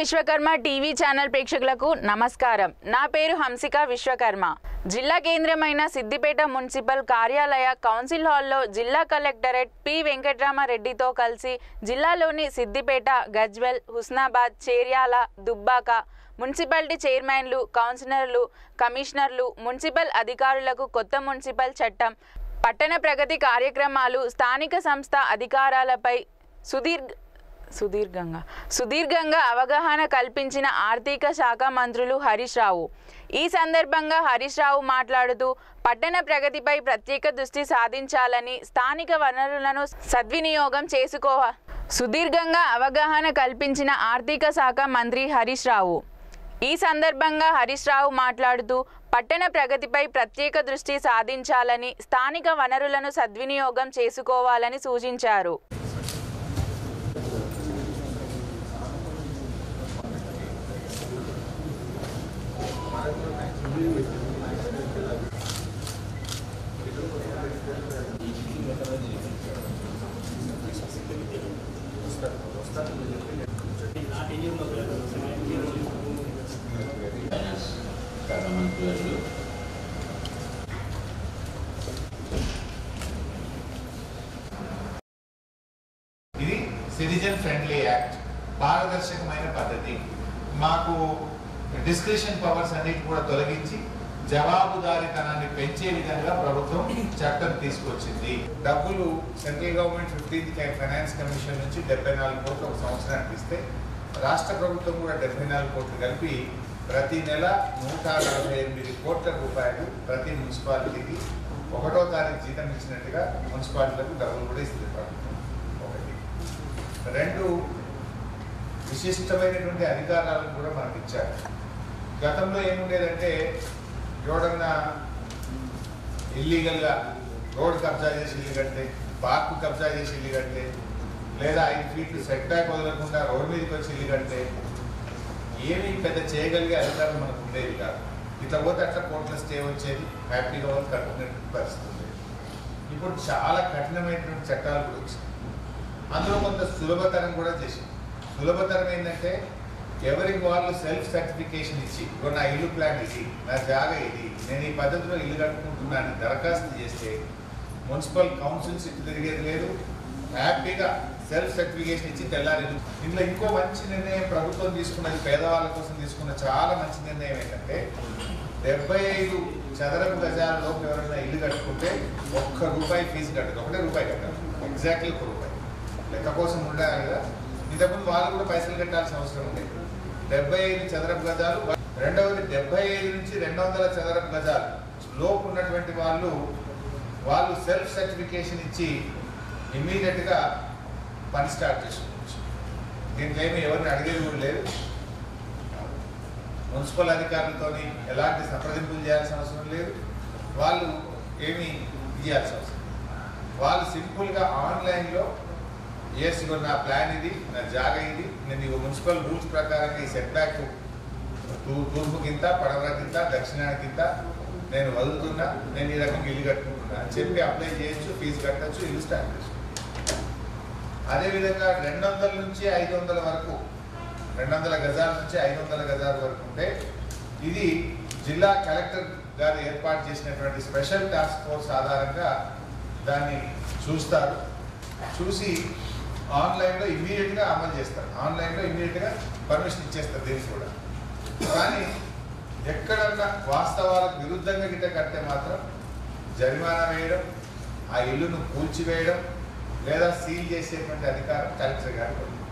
Vishwakarma TV channel ప్రేక్షకులకు నమస్కారం. నా పేరు హంసిక విశ్వకర్మ. జిల్లా కేంద్రమైన సిద్దిపేట మున్సిపల్ కార్యాలయ కౌన్సిల్ హాల్లో జిల్లా కలెక్టరేట్ పి వెంకటరామరెడ్డితో కలిసి జిల్లాలోని సిద్దిపేట, గజ్వెల్, హుస్నాబాద్, చేర్యాల, దుబ్బాక మున్సిపాలిటీ చైర్మన్లు, కౌన్సిలర్లు, కమిషనర్లు, మున్సిపల్ అధికారులకు కొత్త మున్సిపల్ చట్టం, పట్టణ ప్రగతి కార్యక్రమాలు, స్థానిక సంస్థ అధికారాలపై సుదీర్ఘంగా అవగాహన కల్పించిన ఆర్థిక శాఖ మంత్రులు హరీష్ రావు. ఈ సందర్భంగా హరీష్ రావు మాట్లాడుతూ పట్టణ ప్రగతిపై ప్రత్యేక దృష్టి సాధించాలని, స్థానిక వనరులను సద్వినియోగం చేసుకోవాలి. సుదీర్ఘంగా అవగాహన కల్పించిన ఆర్థిక శాఖ మంత్రి హరీష్ రావు. ఈ సందర్భంగా హరీష్ రావు మాట్లాడుతూ పట్టణ ప్రగతిపై ప్రత్యేక దృష్టి సాధించాలని, స్థానిక వనరులను సద్వినియోగం చేసుకోవాలని సూచించారు. ఇది సిటిజన్ ఫ్రెండ్లీ యాక్ట్, పారదర్శకమైన పద్ధతి. మాకు డిస్క్రిషన్ పవర్స్ అన్నిటి కూడా తొలగించి జవాబుదారీతనాన్ని పెంచే విధంగా ప్రభుత్వం చట్టం తీసుకొచ్చింది. డబ్బులు central government 15th finance commission నుంచి 74 కోట్లు ఒక సంవత్సరానికి ఇస్తే, రాష్ట్ర ప్రభుత్వం కూడా 74 కోట్లు కలిపి ప్రతి నెల 148 కోట్ల రూపాయలు ప్రతి మున్సిపాలిటీకి 1వ తారీఖు జీతం ఇచ్చినట్టుగా మున్సిపాలిటీలకు డబ్బులు కూడా ఇస్తుంది ప్రభుత్వం. ఒకటి. 2, విశిష్టమైనటువంటి అధికారాలను కూడా మనకి ఇచ్చారు. గతంలో ఏముండేదంటే, ఎవడన్నా ఇల్లీగల్గా రోడ్ కబ్జా చేసి ఇల్లు కడితే, పార్కు కబ్జా చేసి ఇల్లు కడితే, లేదా 5 ఫీట్లు సెట్ బ్యాక్ వదలకుండా రోడ్ మీదకి వచ్చి ఇల్లు కడితే ఏమీ పెద్ద చేయగలిగే అధికారం మనకు ఉండేది కాదు. ఇట్లా పోతే అట్లా కోర్టులో స్టే వచ్చేది, హ్యాపీగా వాళ్ళు కట్టుకునేటువంటి పరిస్థితి ఉండేది. ఇప్పుడు చాలా కఠినమైనటువంటి చట్టాలు కూడా వచ్చాయి. అందులో కొంత సులభతరం కూడా చేసింది. సులభతరం ఏంటంటే, ఎవరికి వాళ్ళు సెల్ఫ్ సర్టిఫికేషన్ ఇచ్చి, ఇప్పుడు నా ఇల్లు ప్లాన్ ఇది, నా జాగా ఇది, నేను ఈ పద్ధతిలో ఇల్లు కట్టుకుంటున్నాను దరఖాస్తు చేస్తే మున్సిపల్ కౌన్సిల్స్ ఇటు తిరిగేది లేదు, హ్యాపీగా సెల్ఫ్ సర్టిఫికేషన్ ఇచ్చి తెల్లారేది. ఇందులో ఇంకో మంచి నిర్ణయం ప్రభుత్వం తీసుకున్నది, పేదవాళ్ళ కోసం తీసుకున్న చాలా మంచి నిర్ణయం ఏంటంటే, 75 చదరపు గజాలలోపు ఎవరైనా ఇల్లు కట్టుకుంటే ₹1 ఫీజు కట్టదు, ₹1 కట్టాలి, ఎగ్జాక్ట్లీ ₹1. లెక్క కోసం ఉండాలి కదా. ఇంతకుముందు వాళ్ళు కూడా పైసలు కట్టాల్సిన అవసరం ఉండేది. 75 చదరపు గజాలు. రెండవది, 75 నుంచి 200 చదరపు గజాలు లోపు ఉన్నటువంటి వాళ్ళు సెల్ఫ్ సర్టిఫికేషన్ ఇచ్చి ఇమ్మీడియట్గా పని స్టార్ట్ చేసుకోవచ్చు. దీంట్లో ఏమి ఎవరిని అడిగేది కూడా లేదు. మున్సిపల్ అధికారులతో ఎలాంటి సంప్రదింపులు చేయాల్సిన అవసరం లేదు. వాళ్ళు ఏమీ చేయాల్సిన అవసరం లేదు. వాళ్ళు సింపుల్గా ఆన్లైన్లో నా ప్లాన్ ఇది, నా జాగా ఇది, నేను ఈ మున్సిపల్ రూల్స్ ప్రకారంగా ఈ సెట్ బ్యాక్ తూర్పుకింత, పడమరకింత, దక్షిణానికింత నేను వదులుతున్నా, నేను ఈ రకంగా ఇల్లు కట్టుకుంటున్నా అని చెప్పి అప్లై చేయొచ్చు, ఫీజు కట్టచ్చు, ఇల్లు స్టార్ట్ చేసుకోవచ్చు. అదేవిధంగా 200 నుంచి 500 వరకు, 200 గజాల నుంచి 500 గజాల వరకు ఉంటే, ఇది జిల్లా కలెక్టర్ గారు ఏర్పాటు చేసినటువంటి స్పెషల్ టాస్క్ ఫోర్స్ ఆధారంగా దాన్ని చూస్తారు. చూసి ఆన్లైన్లో ఇమ్మీడియట్గా అమలు చేస్తారు, ఆన్లైన్లో ఇమ్మీడియట్గా పర్మిషన్ ఇచ్చేస్తారు దీనికి కూడా. కానీ ఎక్కడన్నా వాస్తవాలకు విరుద్ధంగా గిట్ట కడితే మాత్రం జరిమానా వేయడం, ఆ ఇల్లును కూల్చివేయడం లేదా సీల్ చేసేటువంటి అధికారం కలెక్టర్ గారికి ఉంది.